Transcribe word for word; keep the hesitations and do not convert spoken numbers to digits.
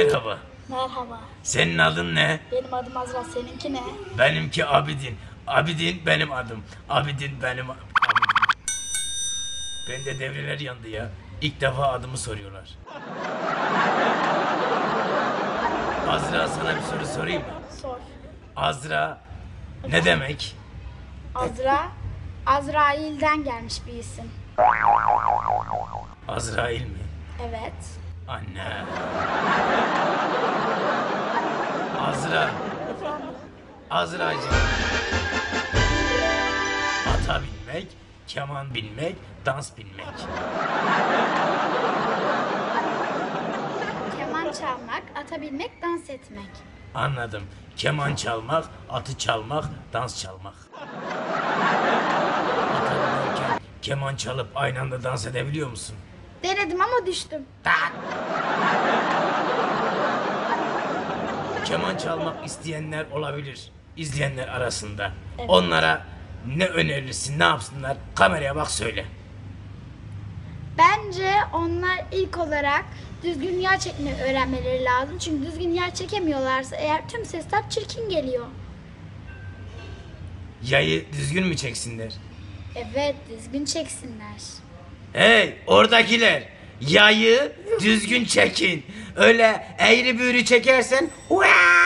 Merhaba. Merhaba. Senin adın ne? Benim adım Azra. Seninki ne? Benimki Abidin. Abidin benim adım. Abidin benim Abidin. Ben de devreler yandı ya. İlk defa adımı soruyorlar. Azra, sana bir soru sorayım mı? Sor. Azra ne demek? Azra, Azrail'den gelmiş bir isim. Azrail mi? Evet. Anne. Azra. Efendim? Azracığım. Ata binmek, keman bilmek, dans bilmek. Keman çalmak, ata binmek, dans etmek. Anladım. Keman çalmak, atı çalmak, dans çalmak. Ata binerken keman çalıp aynı anda dans edebiliyor musun? Denedim ama düştüm. Keman çalmak isteyenler olabilir, izleyenler arasında. Evet. Onlara ne önerirsin, ne yapsınlar? Kameraya bak, söyle. Bence onlar ilk olarak düzgün yer çekmeyi öğrenmeleri lazım. Çünkü düzgün yer çekemiyorlarsa eğer tüm sesler çirkin geliyor. Yayı düzgün mü çeksinler? Evet, düzgün çeksinler. Hey oradakiler, yayı düzgün çekin. Öyle eğri büğrü çekersen "Uaa!"